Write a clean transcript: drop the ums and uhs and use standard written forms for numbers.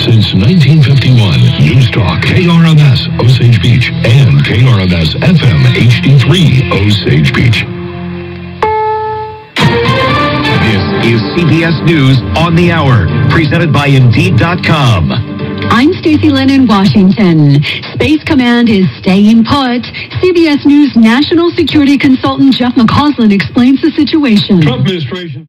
Since 1951, News Talk KRMS Osage Beach and KRMS FM HD3 Osage Beach. This is CBS News on the Hour, presented by Indeed.com. I'm Stacey Lynn in Washington. Space Command is staying put. CBS News National Security Consultant Jeff McCausland explains the situation. Trump administration.